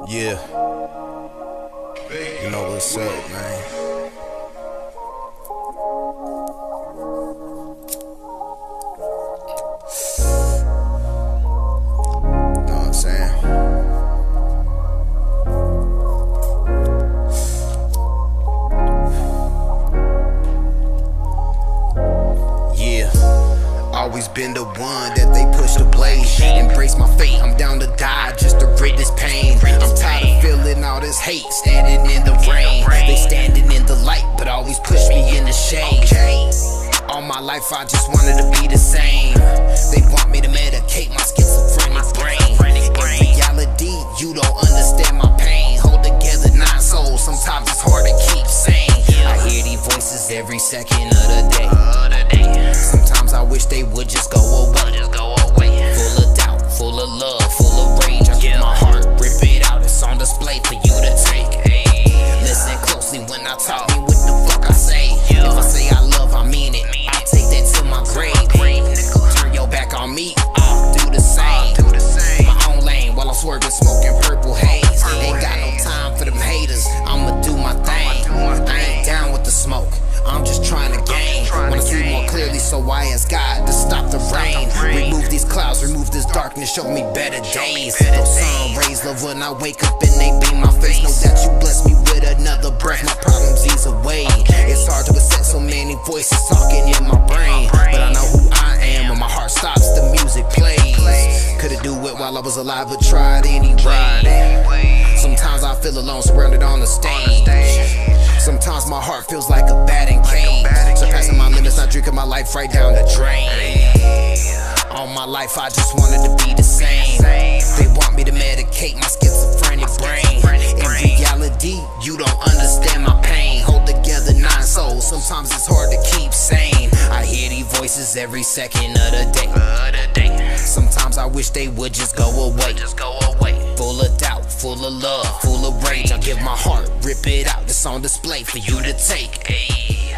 Yeah, you know what's up, man. Know what I'm saying? Yeah, always been the one that they push to blade. Embrace my fate, I'm down to die just to rid this pain. I'm tired of feeling all this hate, standing in the rain. They standing in the light, but always push me in the shade. All my life I just wanted to be the same. They want me to medicate my schizophrenic brain. In reality, you don't understand my pain. Hold together 9 souls, sometimes it's hard to keep sane. I hear these voices every second of the day. Sometimes I wish they would just go away. Full of doubt, full of love, full of rage. I give my heart, rip it out, it's on display for you to take. Listen closely when I talk, me what the fuck I say. If I say I love, I mean it. I take that to my grave. Turn your back on me, I'll do the same. My own lane while I'm swerving, smoking purple haze. Ain't got no time for them haters, I'ma do my thing. I ain't down with the smoke, I'm just trying to gain. Wanna see more clearly, so I ask God to stop the rain. Remove these clouds, remove this darkness, show me better days. Those sun rays love when I wake up and they beam my face. Know that you bless me with another breath, my problems ease away. It's hard to accept so many voices talking in my brain, but I know who I am. When my heart stops, the music plays. Could've do it while I was alive, but tried anyway. Sometimes I feel alone, surrounded on the stage. Sometimes my heart feels like a batting cage, surpassing my limits, not drinking my life right down the drain. All my life I just wanted to be the same. They want me to medicate my schizophrenic brain. In reality, you don't understand my pain. Hold together 9 souls, sometimes it's hard to keep sane. I hear these voices every second of the day. Sometimes I wish they would just go away. Full of doubt, full of love, full of rage. I give my heart, rip it out, it's on display for you to take.